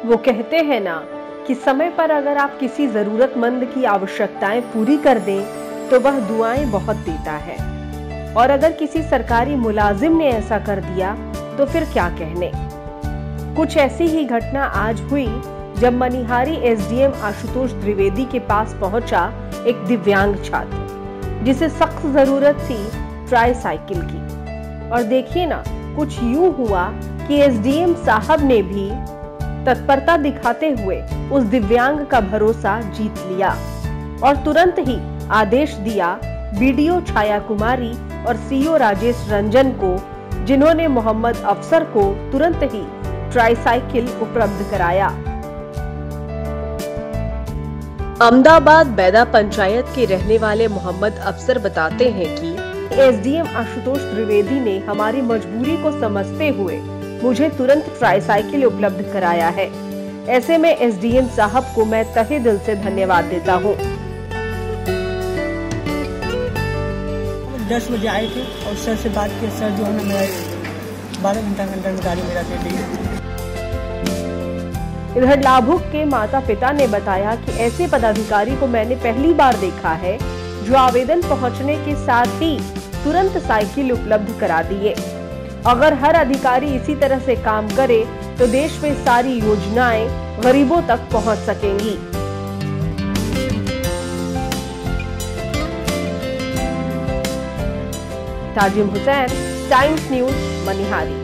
वो कहते हैं ना कि समय पर अगर आप किसी जरूरतमंद की आवश्यकताएं पूरी कर दें तो वह दुआएं बहुत देता है, और अगर किसी सरकारी मुलाजिम ने ऐसा कर दिया तो फिर क्या कहने। कुछ ऐसी ही घटना आज हुई जब मनिहारी एसडीएम आशुतोष द्विवेदी के पास पहुंचा एक दिव्यांग छात्र जिसे सख्त जरूरत थी ट्राईसाइकिल की। और देखिए ना, कुछ यूं हुआ कि एसडीएम साहब ने भी तत्परता दिखाते हुए उस दिव्यांग का भरोसा जीत लिया और तुरंत ही आदेश दिया बीडीओ छाया कुमारी और सीओ राजेश रंजन को, जिन्होंने मोहम्मद अफसर को तुरंत ही ट्राईसाइकिल उपलब्ध कराया। अहमदाबाद बैदा पंचायत के रहने वाले मोहम्मद अफसर बताते हैं कि एसडीएम आशुतोष द्विवेदी ने हमारी मजबूरी को समझते हुए मुझे तुरंत ट्राईसाइकिल उपलब्ध कराया है। ऐसे में एसडीएम साहब को मैं तहे दिल से धन्यवाद देता हूँ। 10 बजे आए थे और सर से बात किया, सर जो है ना मेरा 12 घंटा के अंदर में गाड़ी मेरा दे दी। इधर लाभुक के माता पिता ने बताया कि ऐसे पदाधिकारी को मैंने पहली बार देखा है जो आवेदन पहुंचने के साथ ही तुरंत साइकिल उपलब्ध करा दिए। अगर हर अधिकारी इसी तरह से काम करे तो देश में सारी योजनाएं गरीबों तक पहुंच सकेंगी। Tajim Hussain, Times News, Manihari.